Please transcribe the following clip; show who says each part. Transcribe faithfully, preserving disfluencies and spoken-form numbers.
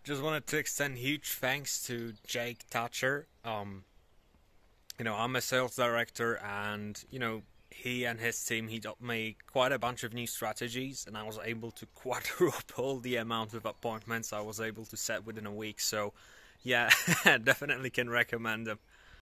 Speaker 1: just wanted to extend huge thanks to Jake Thatcher. Um, you know, I'm a sales director, and you know, he and his team he got me quite a bunch of new strategies, and I was able to quadruple the amount of appointments I was able to set within a week. So, yeah, definitely can recommend them.